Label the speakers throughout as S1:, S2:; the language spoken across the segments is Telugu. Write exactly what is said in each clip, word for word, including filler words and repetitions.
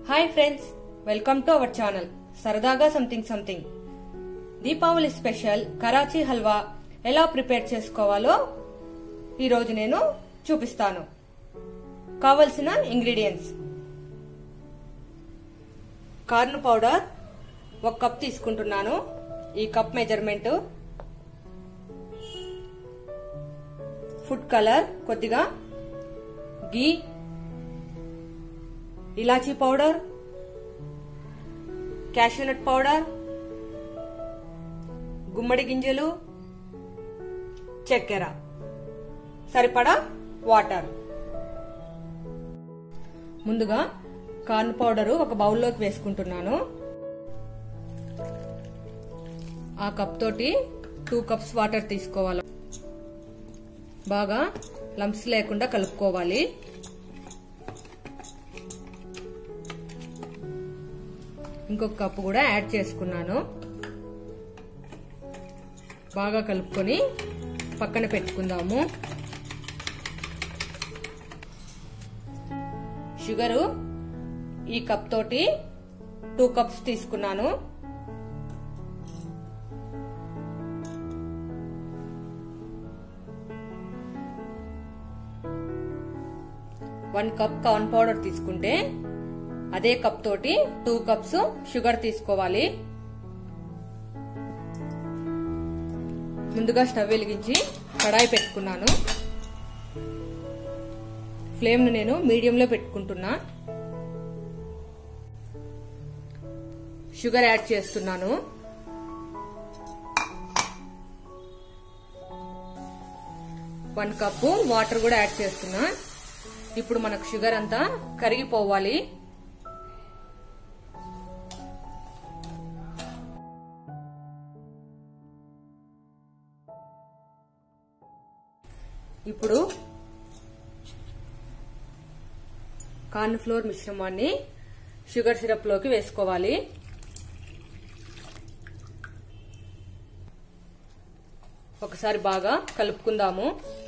S1: Hi friends, welcome to our channel Saradaga something something. Deepavali special Karachi halwa ఎలా ప్రిపేర్ చేసుకోవాలో ఈరోజు నేను చూపిస్తాను. కావలసిన ఇంగ్రీడియంట్స్: కార్న్ పౌడర్ ఒక కప్ తీసుకుంటున్నాను, ఈ కప్ మెజర్మెంట్. ఫుడ్ కలర్ కొద్దిగా, ghee, elaichi powder, cashew nut powder, గుమ్మడి గింజలు, చక్కెర, సరిపడా వాటర్. ముందుగా కార్న్ పౌడర్ ఒక బౌల్లోకి వేసుకుంటున్నాను. ఆ కప్ తోటి టూ కప్స్ వాటర్ తీసుకోవాలి. బాగా లంప్స్ లేకుండా కలుపుకోవాలి. ఇంకొక కప్పు కూడా యాడ్ చేసుకున్నాను. బాగా కలుపుకొని పక్కన పెట్టుకుందాము. షుగరు ఈ కప్ తోటి టూ కప్స్ తీసుకున్నాను. వన్ కప్ కార్న్ పౌడర్ తీసుకుంటే అదే కప్ తోటి టూ కప్స్ షుగర్ తీసుకోవాలి. ముందుగా స్టవ్ వెలిగించి కడాయి పెట్టుకున్నాను. ఫ్లేమ్ ను నేను మీడియంలో పెట్టుకుంటున్నా. షుగర్ యాడ్ చేస్తున్నాను. వన్ కప్పు వాటర్ కూడా యాడ్ చేస్తున్నా. ఇప్పుడు మనకు షుగర్ అంతా కరిగిపోవాలి. ఇప్పుడు కార్న్ ఫ్లోర్ మిశ్రమాన్ని షుగర్ సిరప్ లోకి వేసుకోవాలి. ఒకసారి బాగా కలుపుకుందాము.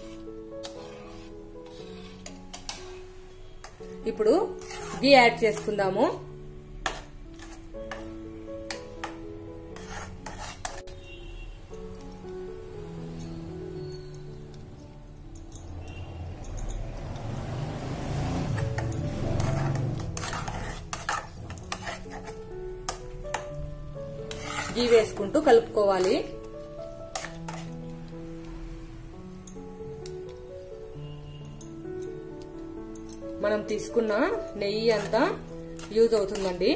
S1: ఇప్పుడు గీ యాడ్ చేసుకుందాము. గీ వేసుకుంటూ కలుపుకోవాలి. మనం తీసుకున్న నెయ్యి అంతా యూజ్ అవుతుందండి.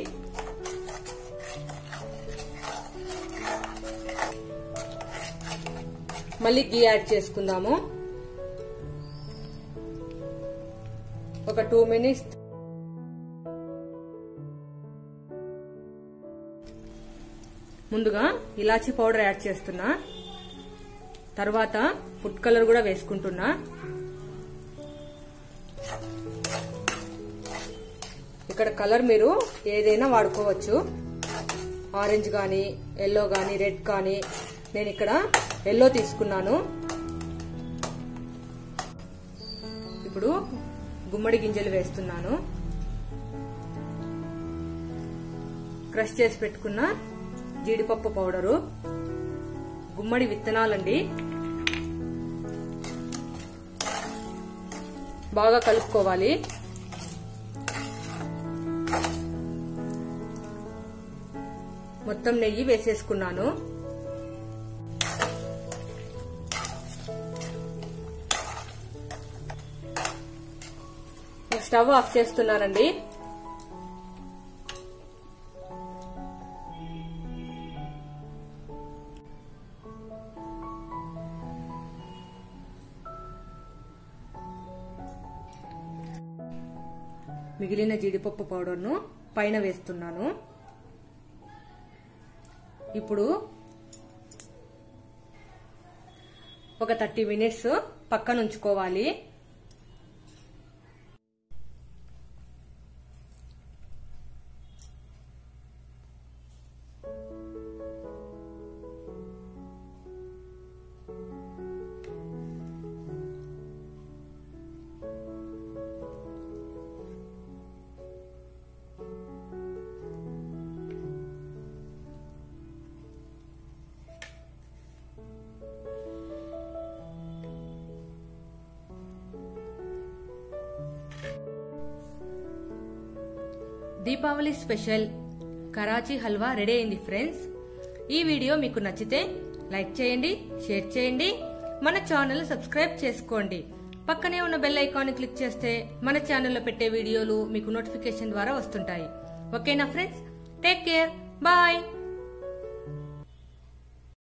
S1: మళ్ళీ గీ యాడ్ చేసుకుందాము. ఒక టూ మినిట్స్ ముందుగా ఇలాచీ పౌడర్ యాడ్ చేస్తున్నా. తర్వాత ఫుడ్ కలర్ కూడా వేసుకుంటున్నా. ఇక్కడ కలర్ మీరు ఏదైనా వాడుకోవచ్చు. ఆరెంజ్ గాని, ఎల్లో గాని, రెడ్ కానీ. నేను ఇక్కడ ఎల్లో తీసుకున్నాను. ఇప్పుడు గుమ్మడి గింజలు వేస్తున్నాను. క్రష్ చేసి పెట్టుకున్న జీడిపప్పు పౌడరు, గుమ్మడి విత్తనాలండి. బాగా కలుపుకోవాలి. మొత్తం నెయ్యి వేసేసుకున్నాను. స్టవ్ ఆఫ్ చేస్తున్నానండి. మిగిలిన జీడిపప్పు పౌడర్ను పైన వేస్తున్నాను. ఇప్పుడు ఒక థర్టీ మినిట్స్ పక్కన ఉంచుకోవాలి. దీపావళి స్పెషల్ కరాచీ హల్వా రెడీ అయింది ఫ్రెండ్స్. ఈ వీడియో మీకు నచ్చితే లైక్ చేయండి, షేర్ చేయండి, మన ఛానల్ సబ్స్క్రైబ్ చేసుకోండి. పక్కనే ఉన్న బెల్ ఐకాన్ క్లిక్ చేస్తే మన ఛానల్లో పెట్టే వీడియోలు మీకు నోటిఫికేషన్ ద్వారా వస్తుంటాయి. ఓకేనా ఫ్రెండ్స్, టేక్ కేర్, బాయ్.